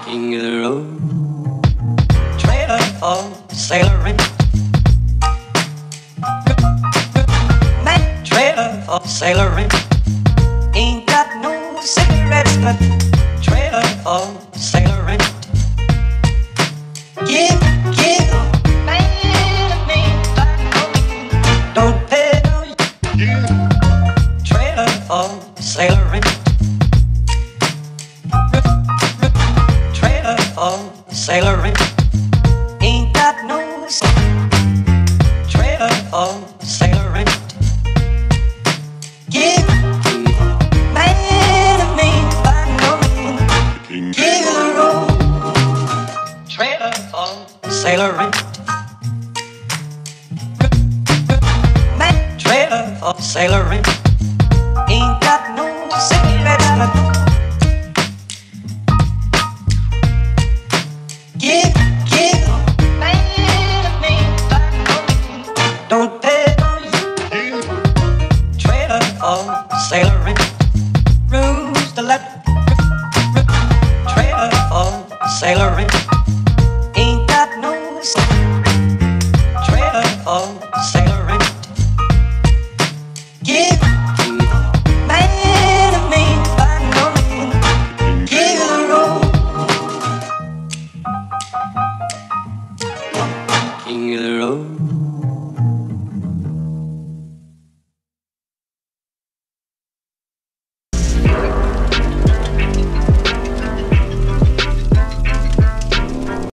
King of the road, trailer for sailoring, man, trailer for sailoring. Ain't got no cigarettes, but trailer for sailoring. Give, man, me, don't pay no. Trailer for sailoring. Sailoring, ain't got no trailer for sailoring. Give man of me by no means. Give the road, trailer for sailoring. Man, trailer for sailoring. Ain't got no cigarettes, but Give, man of me, don't pay no you. Trailer for sailoring, rules to let. Trailer for sailoring, ain't got no. Trailer for sailoring. Give, man of me, by no means. Give the road. King of the road,